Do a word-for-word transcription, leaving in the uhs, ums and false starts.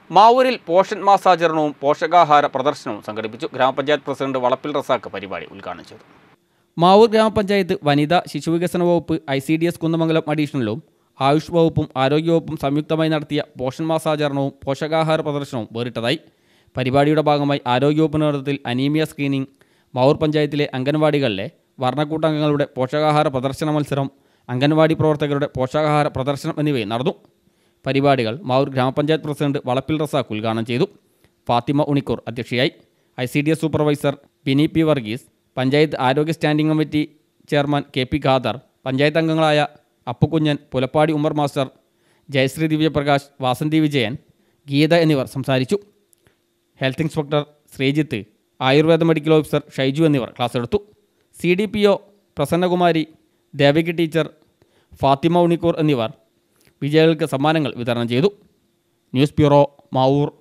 മാവൂരിൽ portion മാസാചരണവും പോഷകാഹാര പ്രദർശനവും സംഘടിപ്പിച്ചു. ഗ്രാമപഞ്ചായത്ത് പ്രസിഡന്റ് വളപ്പിൽ റസാഖ് പരിപാടി ഉദ്ഘാടനം ചെയ്തു. മാവൂർ ഗ്രാമപഞ്ചായത്ത് വനിതാ ശിശുവികസന വകുപ്പ്, I C D S Kunnamangalam അഡീഷണലും ആയുഷ് വകുപ്പും ആരോഗ്യവകുപ്പും സംയുക്തമായി നടത്തിയ പോഷൻ മാസാചരണവും പോഷകാഹാര പ്രദർശനവും വേറിട്ടതായി. പരിപാടിയുടെ ഭാഗമായി ആരോഗ്യവകുപ്പ് നേതൃത്വത്തിൽ അനീമിയ സ്ക്രീനിംഗ്, മാവൂർ പഞ്ചായത്തിലെ അംഗൻവാടികളിലെ വർണ്ണക്കൂട്ടംഗങ്ങളുടെ പോഷകാഹാര പ്രദർശന മത്സരം, അംഗൻവാടി പ്രവർത്തകരുടെ പോഷകാഹാര പ്രദർശനം എന്നിവയും നടന്നു. പരിപാടികൾ മാവൂർ ഗ്രാമപഞ്ചായത്ത് പ്രസിഡന്റ് വളപ്പിൽ റസാഖ് ഉദ്ഘാടനം ചെയ്തു. ഫാത്തിമ ഉണിക്കൂർ അധ്യക്ഷയായി. I C D S supervisor Bini P Varghese, panchayat ആരോഗ്യ standing committee chairman K P Khader, panchayat അംഗങ്ങളായ അപ്പുകുഞ്ഞൻ, പുലപ്പാടി ഉമ്മർ മാസ്റ്റർ, ജയശ്രീ ദിവ്യപ്രകാശ്, വാസന്തി വിജയൻ, ഗീത എന്നിവർ സംസാരിച്ചു. Health inspector Sreejith, Ayurveda medical officer Shaiju എന്നിവർ ക്ലാസ് എടുത്തു. C D P O Prasannakumari, Devaki teacher, Fathima ഉണിക്കൂർ എന്നിവർ വിജയികൾക്ക് സമ്മാനങ്ങൾ വിതരണം ചെയ്തു. News bureau, Mavoor.